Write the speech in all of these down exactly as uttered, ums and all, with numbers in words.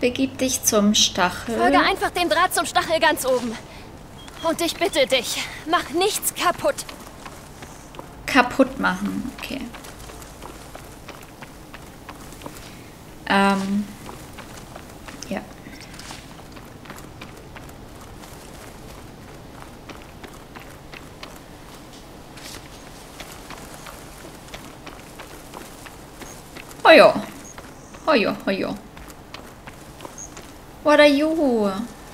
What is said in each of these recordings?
begib dich zum Stachel. Folge einfach dem Draht zum Stachel ganz oben. Und ich bitte dich, mach nichts kaputt. Kaputt machen, okay. Ähm, ja. Oh ja. Oh ja, oh ja. What are you?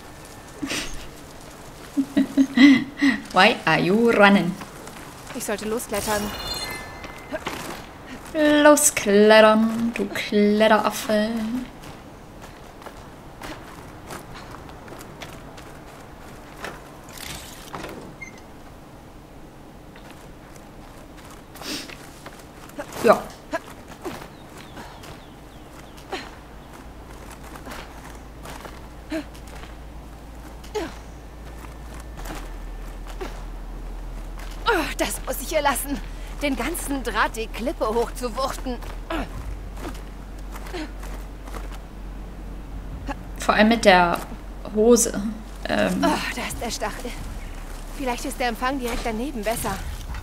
Why are you running? Ich sollte losklettern. Losklettern, du Kletteraffe. Ja. Das muss ich ihr lassen. Den ganzen Draht die Klippe hochzuwuchten. Vor allem mit der Hose. Ähm. Oh, da ist der Stachel. Vielleicht ist der Empfang direkt daneben besser.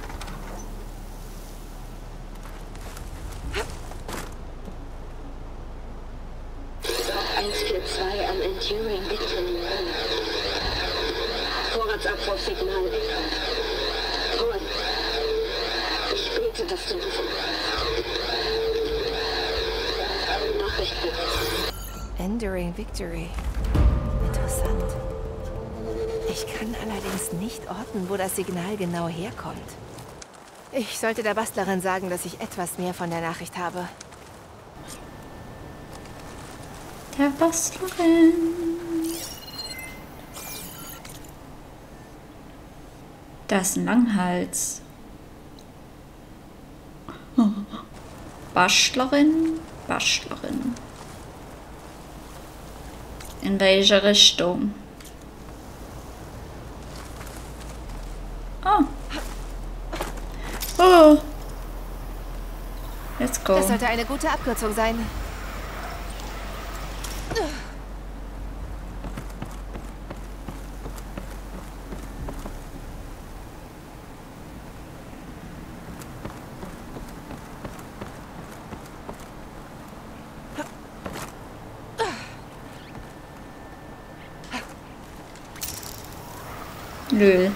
eins vier zwei am Enduring Victory. Vorratsabbruchsignal. Gut. Ich bete, dass du diese Nachrichten. Enduring Victory. Interessant. Ich kann allerdings nicht orten, wo das Signal genau herkommt. Ich sollte der Bastlerin sagen, dass ich etwas mehr von der Nachricht habe. Der Bastlerin. Das ist ein Langhals. Bastlerin, Bastlerin. In welche Richtung? Oh. Oh. Let's go. Das sollte eine gute Abkürzung sein. Nö.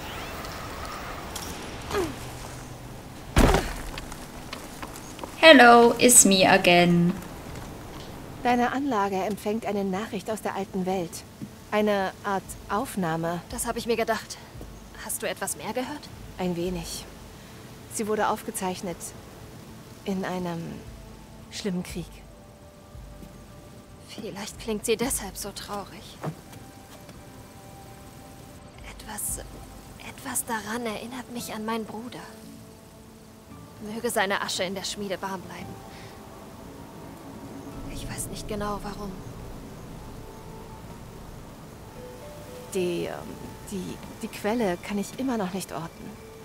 Hello, it's me again. Deine Anlage empfängt eine Nachricht aus der alten Welt. Eine Art Aufnahme. Das habe ich mir gedacht. Hast du etwas mehr gehört? Ein wenig. Sie wurde aufgezeichnet in einem schlimmen Krieg. Vielleicht klingt sie deshalb so traurig. Etwas, etwas daran erinnert mich an meinen Bruder. Möge seine Asche in der Schmiede warm bleiben. Ich weiß nicht genau, warum. Die, ähm, die, die Quelle kann ich immer noch nicht orten.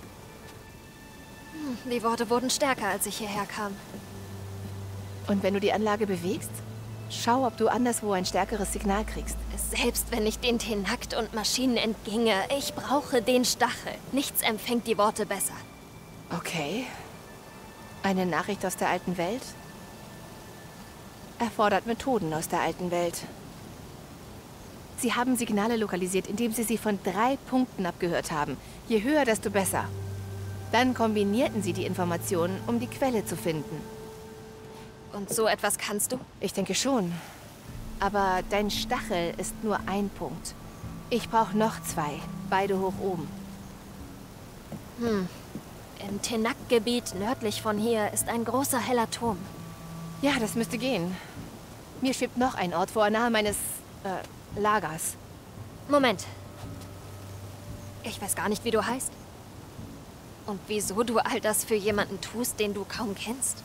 Hm, die Worte wurden stärker, als ich hierher kam. Und wenn du die Anlage bewegst, schau, ob du anderswo ein stärkeres Signal kriegst. Selbst wenn ich den Tenakt und Maschinen entginge, ich brauche den Stachel. Nichts empfängt die Worte besser. Okay. Eine Nachricht aus der alten Welt? Erfordert Methoden aus der alten Welt. Sie haben Signale lokalisiert, indem sie sie von drei Punkten abgehört haben. Je höher, desto besser. Dann kombinierten sie die Informationen, um die Quelle zu finden. Und so etwas kannst du? Ich denke schon. Aber dein Stachel ist nur ein Punkt. Ich brauche noch zwei. Beide hoch oben. Hm. Im Tenak-Gebiet nördlich von hier ist ein großer heller Turm. Ja, das müsste gehen. Mir schwebt noch ein Ort vor, nahe meines, äh, Lagers. Moment. Ich weiß gar nicht, wie du heißt. Und wieso du all das für jemanden tust, den du kaum kennst.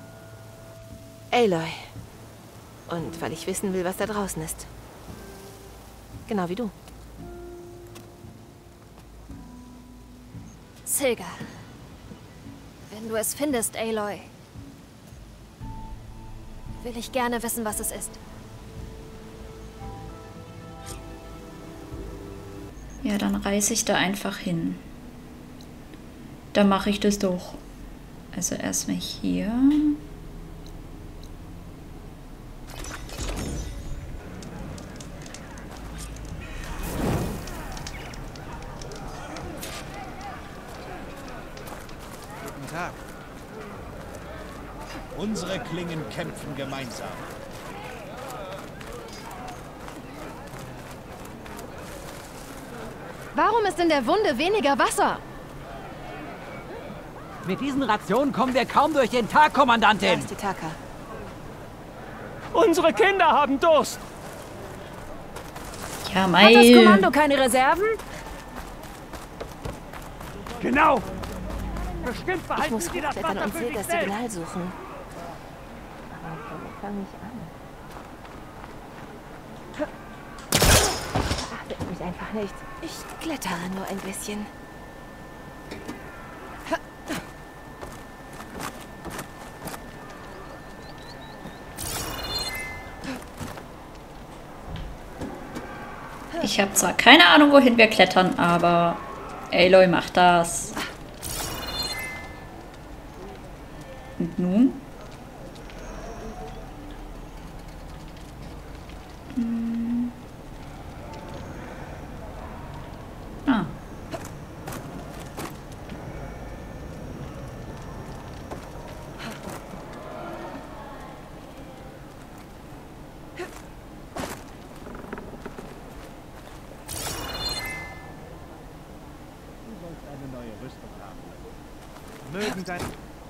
Aloy. Und weil ich wissen will, was da draußen ist. Genau wie du. Silga. Wenn du es findest, Aloy, will ich gerne wissen, was es ist. Ja, dann reise ich da einfach hin. Da mache ich das doch. Also erstmal hier. Guten Tag. Unsere Klingen kämpfen gemeinsam. Warum ist in der Wunde weniger Wasser? Mit diesen Rationen kommen wir kaum durch den Tag, Da Kommandantin. ist die Taka. Unsere Kinder haben Durst. Ja, Hat das Mai. Kommando keine Reserven? Genau. Bestimmt Ich behalten muss Sie das hochklettern Wasser und für sich Silgas selbst. Signal suchen. Aber wo fange ich an? Beachtet mich einfach nicht. Ich klettere nur ein bisschen. Ich habe zwar keine Ahnung, wohin wir klettern, aber Aloy macht das. Und nun? Hm. Ah. Du sollst eine neue Rüstung haben. Mögen dein...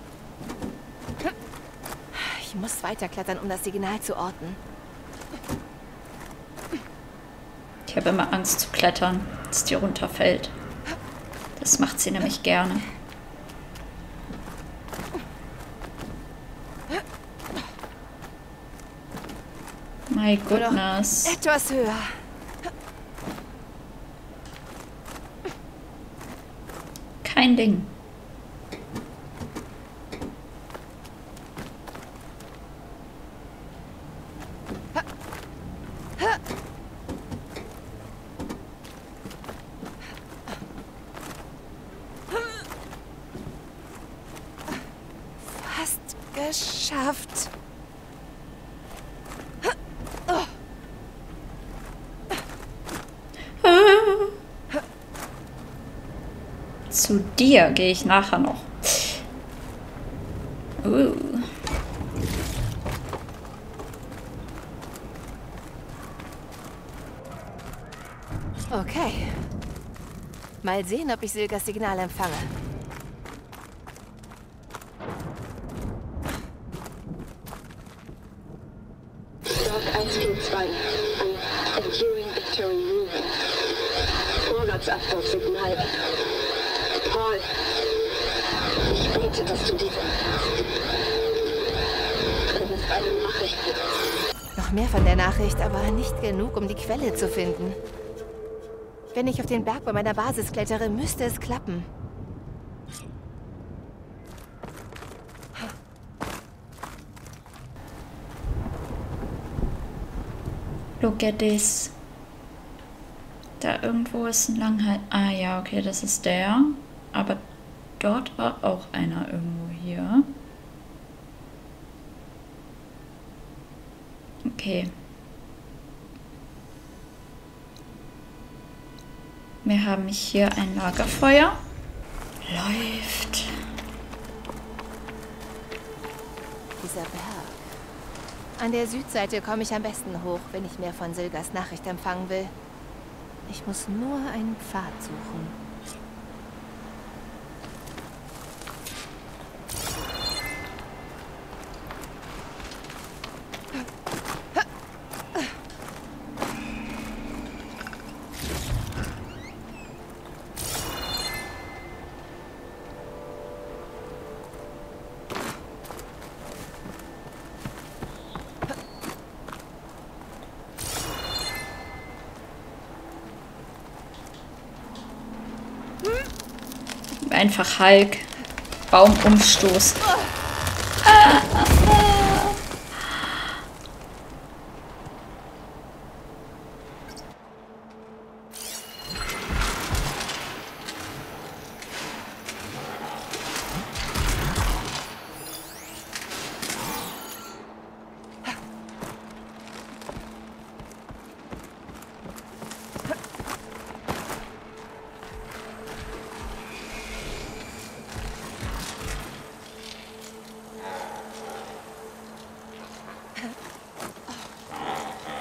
Ich muss weiterklettern, um das Signal zu orten. Ich habe immer Angst zu klettern, dass die runterfällt. Das macht sie nämlich gerne. My Nur noch goodness. etwas höher. Kein Ding. Fast geschafft. Zu dir gehe ich nachher noch. Uh. Okay. Mal sehen, ob ich Silgas Signal empfange. Stock eins vier zwei an Enduring Victory Movement. Vorratsabbruchsignal. Paul, ich bete, dass du diese... Drin ist eine Nachricht. Noch mehr von der Nachricht, aber nicht genug, um die Quelle zu finden. Wenn ich auf den Berg bei meiner Basis klettere, müsste es klappen. Look at this. Da irgendwo ist ein Langhals. Ah ja, okay, das ist der. Aber dort war auch einer irgendwo hier. Okay. Wir haben hier ein Lagerfeuer. Läuft. Dieser Berg. An der Südseite komme ich am besten hoch, wenn ich mehr von Silgas Nachricht empfangen will. Ich muss nur einen Pfad suchen. Einfach Hulk. Baumumstoß.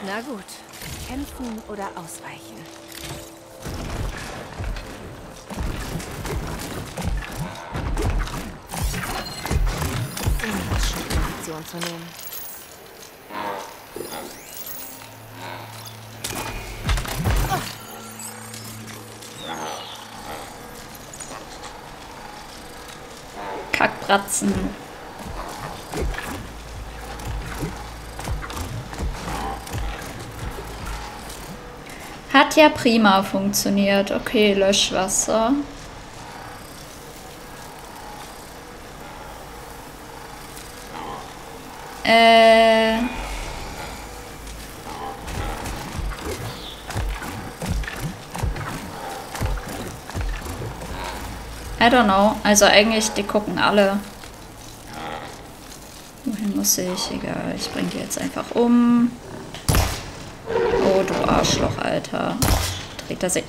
Na gut. Kämpfen oder ausweichen? Immer Schutz-Position zu nehmen. Kackbratzen. Hat ja prima funktioniert. Okay, Löschwasser. Äh... I don't know. Also eigentlich, die gucken alle. Wohin muss ich? Egal, ich bringe die jetzt einfach um. Oh, du Arschloch, Alter. Dreht er sich.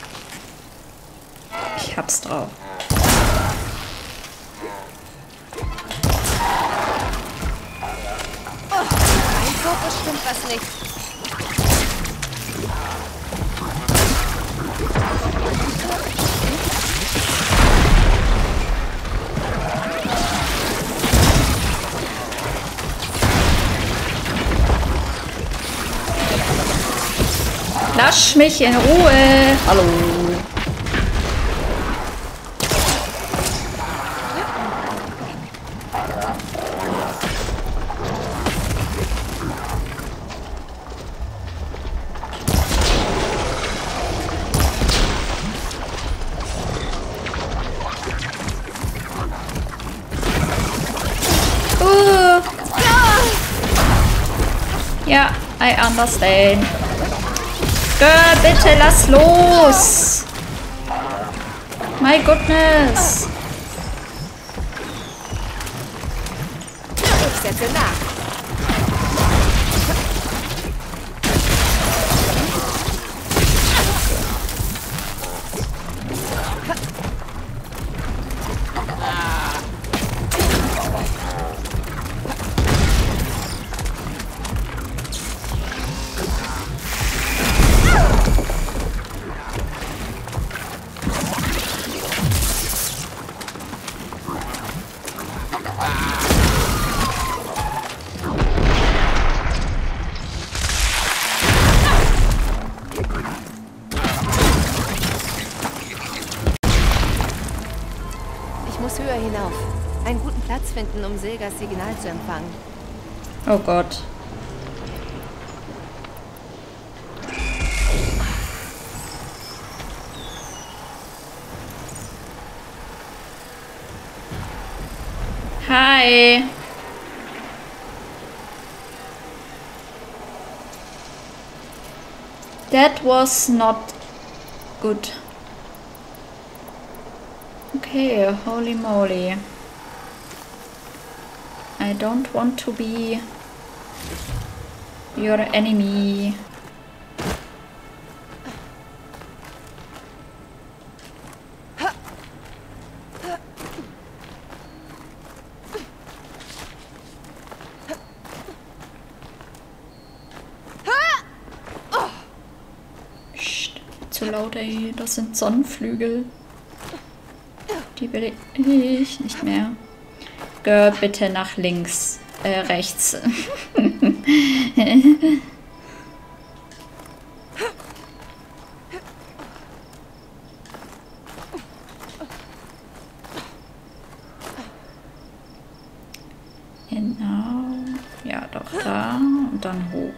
Ich hab's drauf. Oh, ein Fokus stimmt was nicht. Lass mich in Ruhe. Hallo. Uh. Ja, I understand. Girl, bitte lass los! My goodness! Ich setze nach. Höher hinauf. Einen guten Platz finden, um Silgas Signal zu empfangen. Oh Gott. Hi. That was not good. Okay, holy moly. I don't want to be your enemy. Psst, zu laut, ey. Das sind Sonnenflügel. Die will ich nicht mehr. Geh bitte nach links. Äh, rechts. Genau. Ja, doch da. Und dann hoch.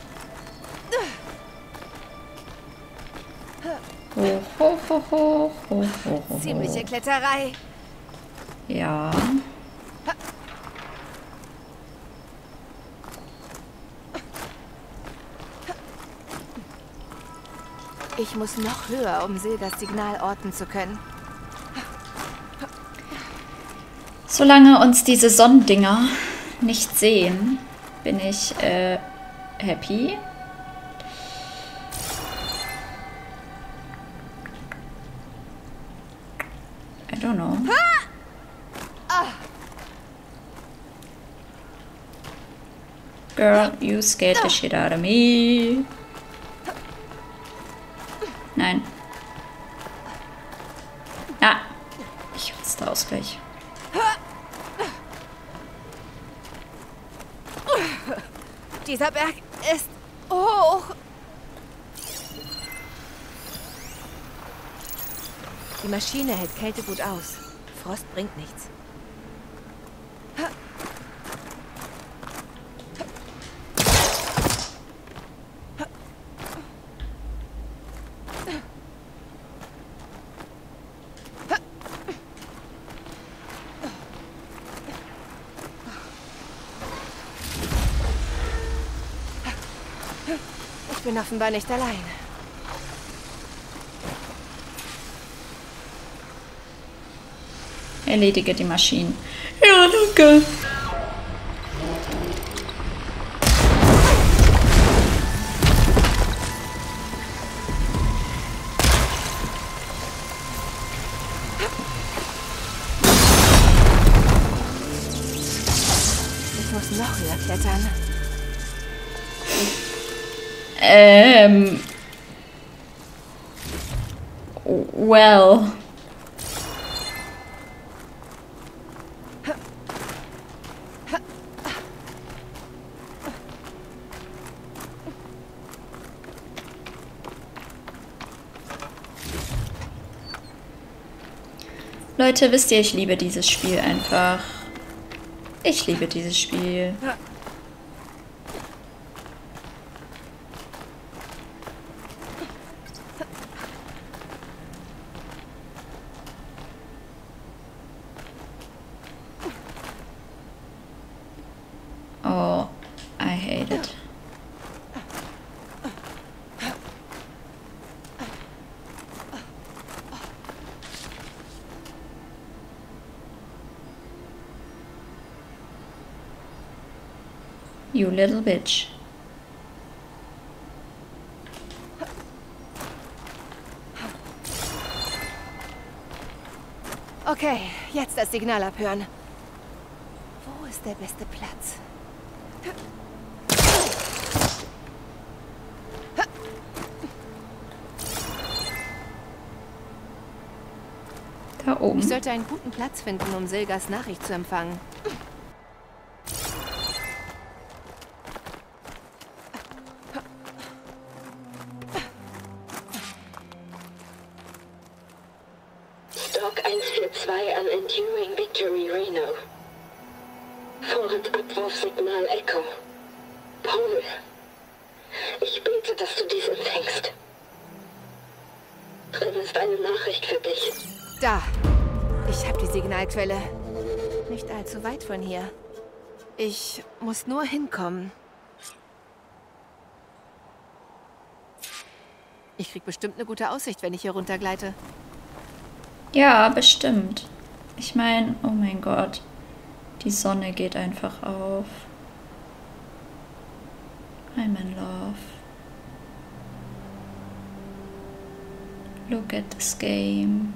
Hoch, hoch, hoch, hoch, hoch, hoch, hoch. Ziemliche Kletterei. Ja. Ich muss noch höher, um Silgas Signal orten zu können. Solange uns diese Sonnendinger nicht sehen, bin ich äh, happy. I don't know. Girl, you scared the shit out of me. Nein. Ah. Ich hasse Ausgleich. Dieser Berg ist hoch. Die Maschine hält Kälte gut aus. Frost bringt nichts. Ich bin offenbar nicht allein. Erledige die Maschinen. Ja, danke. Ich muss noch höher klettern. Ähm. Well. Leute, wisst ihr, ich liebe dieses Spiel einfach. Ich liebe dieses Spiel. Oh, I hate it. You little bitch. Okay, jetzt das Signal abhören. Wo ist der beste Platz? Da oben. Ich sollte einen guten Platz finden, um Silgas Nachricht zu empfangen. Stock eins vier zwei am Enduring Victory Reno. Vorratsabwurfsignal Echo. Paul, ich bete, dass du dies empfängst. Drin ist eine Nachricht für dich. Da. Ich habe die Signalquelle. Nicht allzu weit von hier. Ich muss nur hinkommen. Ich krieg bestimmt eine gute Aussicht, wenn ich hier runtergleite. Ja, bestimmt. Ich meine, oh mein Gott. Die Sonne geht einfach auf. I'm in love. Look at this game.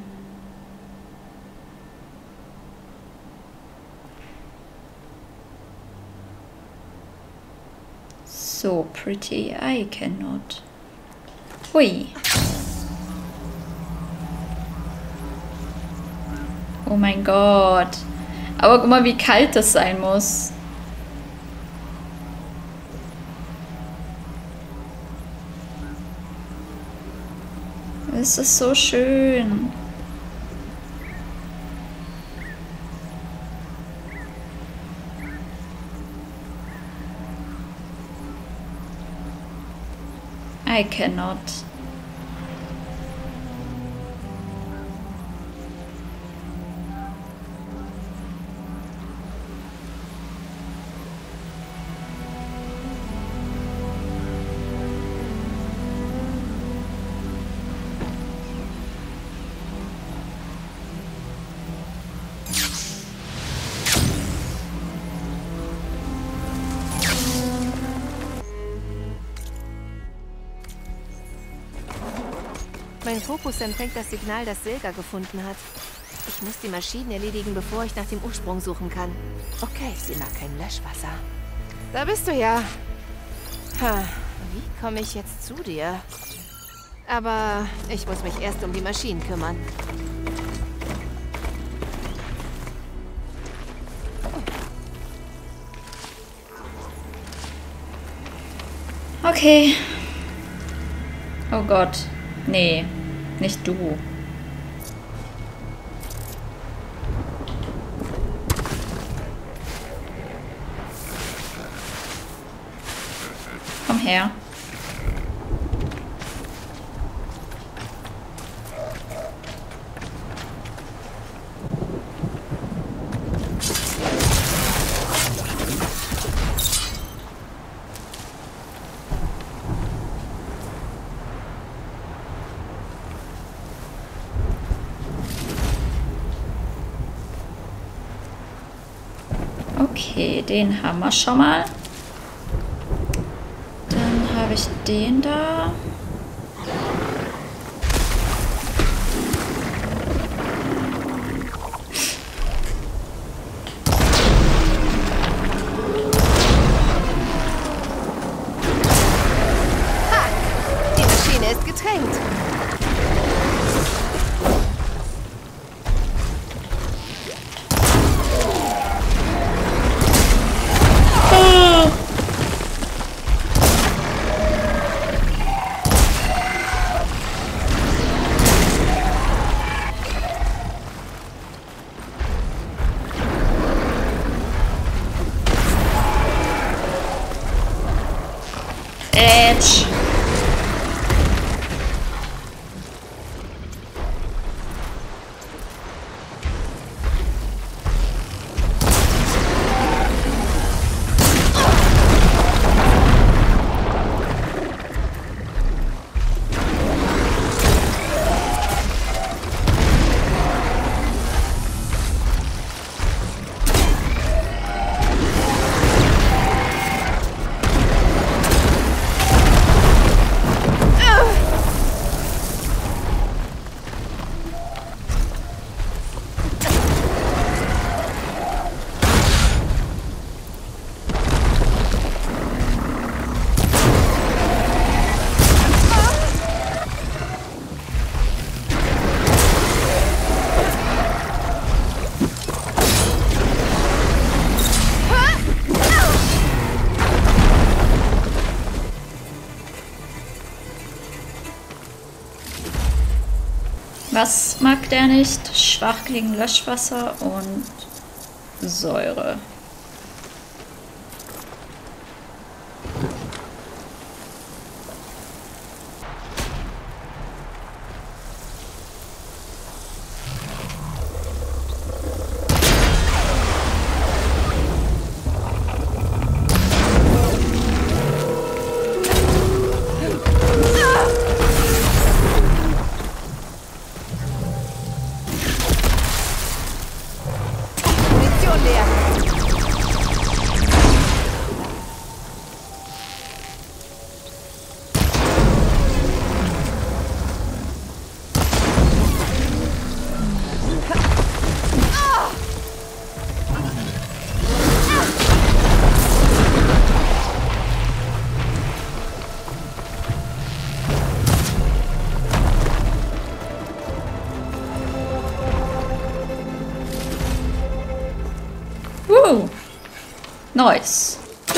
So pretty, I cannot. Hui. Oh mein Gott. Aber guck mal, wie kalt das sein muss. Es ist so schön. I cannot. Mein Fokus empfängt das Signal, das Silga gefunden hat. Ich muss die Maschinen erledigen, bevor ich nach dem Ursprung suchen kann. Okay, sie mag kein Löschwasser. Da bist du ja. Ha, wie komme ich jetzt zu dir? Aber ich muss mich erst um die Maschinen kümmern. Okay. Oh Gott. Nee, nicht du. Komm her. Okay, den haben wir schon mal. Dann habe ich den da. Ha! Die Maschine ist getränkt. Edge. Was mag der nicht? Schwach gegen Löschwasser und Säure. Munition leer. Woo! Nice.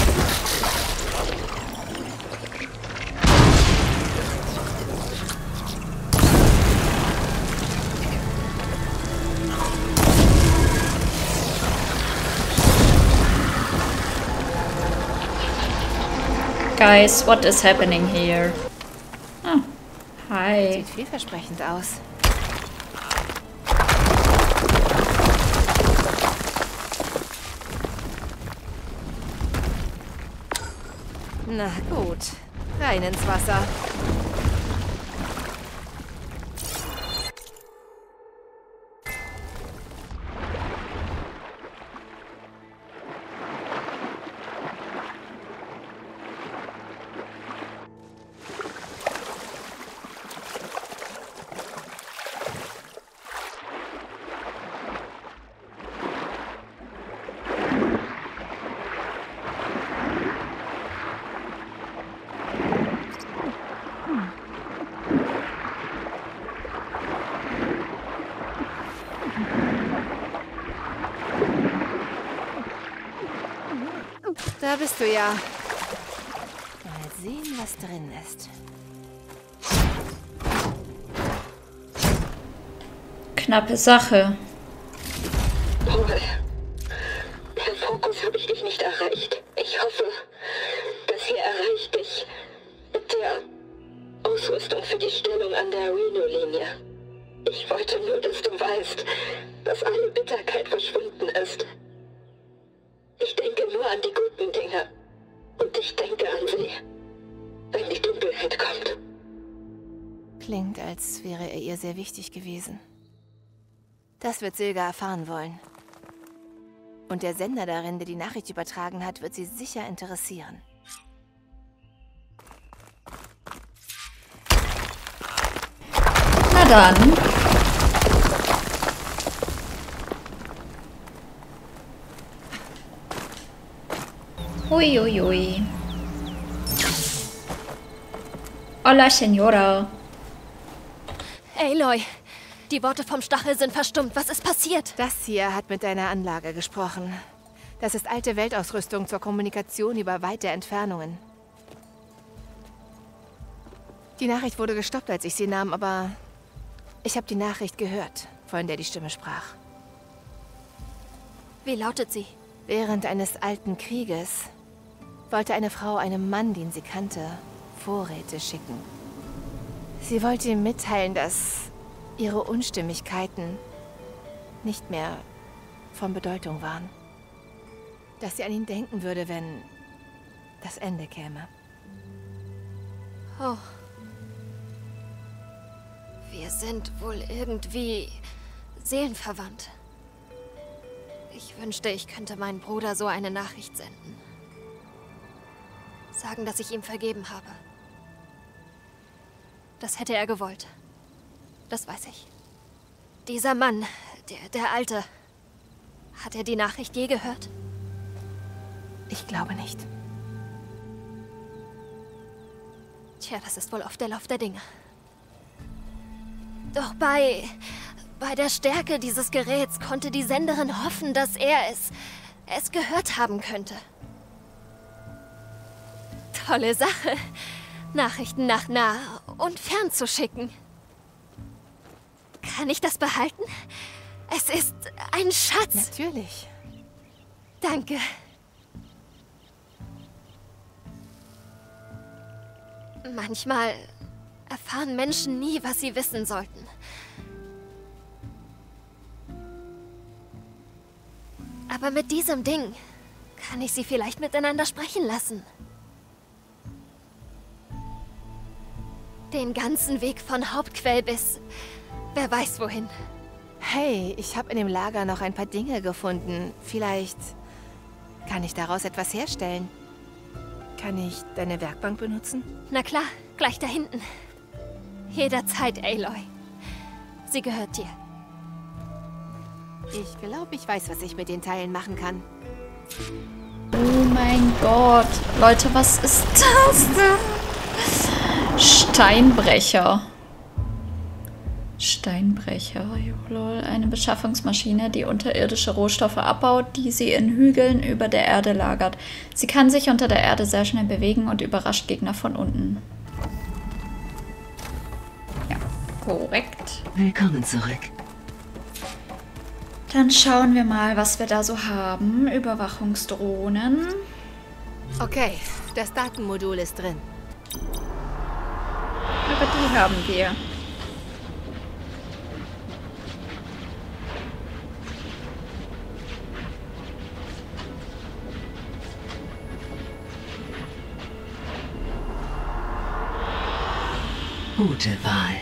Guys, what is happening here? Ah, hi. Sieht vielversprechend aus. Na gut, rein ins Wasser. Da bist du ja. Mal sehen, was drin ist. Knappe Sache. Paul, per Fokus habe ich dich nicht erreicht. Ich hoffe, das hier erreicht dich mit der Ausrüstung für die Stellung an der Reno-Linie. Ich wollte nur, dass du weißt, dass alle Bitterkeit verschwunden ist. Ich denke nur an die guten Dinge. Und ich denke an sie, wenn die Dunkelheit kommt. Klingt, als wäre er ihr sehr wichtig gewesen. Das wird Silga erfahren wollen. Und der Sender darin, der die Nachricht übertragen hat, wird sie sicher interessieren. Na dann. Ui, ui, ui. Hola, Senora. Aloy, die Worte vom Stachel sind verstummt. Was ist passiert? Das hier hat mit deiner Anlage gesprochen. Das ist alte Weltausrüstung zur Kommunikation über weite Entfernungen. Die Nachricht wurde gestoppt, als ich sie nahm, aber ich habe die Nachricht gehört, von der die Stimme sprach. Wie lautet sie? Während eines alten Krieges wollte eine Frau einem Mann, den sie kannte, Vorräte schicken. Sie wollte ihm mitteilen, dass ihre Unstimmigkeiten nicht mehr von Bedeutung waren. Dass sie an ihn denken würde, wenn das Ende käme. Oh. Wir sind wohl irgendwie seelenverwandt. Ich wünschte, ich könnte meinen Bruder so eine Nachricht senden. Sagen, dass ich ihm vergeben habe. Das hätte er gewollt. Das weiß ich. Dieser Mann, der, der Alte, hat er die Nachricht je gehört? Ich glaube nicht. Tja, das ist wohl oft der Lauf der Dinge. Doch bei... bei der Stärke dieses Geräts konnte die Senderin hoffen, dass er es... es gehört haben könnte. Tolle Sache, Nachrichten nach nah und fern zu schicken. Kann ich das behalten? Es ist ein Schatz. Natürlich. Danke. Manchmal erfahren Menschen nie, was sie wissen sollten. Aber mit diesem Ding kann ich sie vielleicht miteinander sprechen lassen. Den ganzen Weg von Hauptquell bis wer weiß wohin. Hey, ich habe in dem Lager noch ein paar Dinge gefunden. Vielleicht kann ich daraus etwas herstellen. Kann ich deine Werkbank benutzen? Na klar, gleich da hinten. Jederzeit, Aloy. Sie gehört dir. Ich glaube, ich weiß, was ich mit den Teilen machen kann. Oh mein Gott. Leute, was ist das denn? Steinbrecher. Steinbrecher, lol. Eine Beschaffungsmaschine, die unterirdische Rohstoffe abbaut, die sie in Hügeln über der Erde lagert. Sie kann sich unter der Erde sehr schnell bewegen und überrascht Gegner von unten. Ja, korrekt. Willkommen zurück. Dann schauen wir mal, was wir da so haben. Überwachungsdrohnen. Okay, das Datenmodul ist drin. Aber die haben wir. Gute Wahl.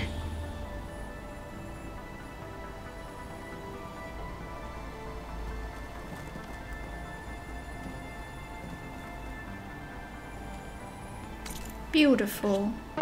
Beautiful.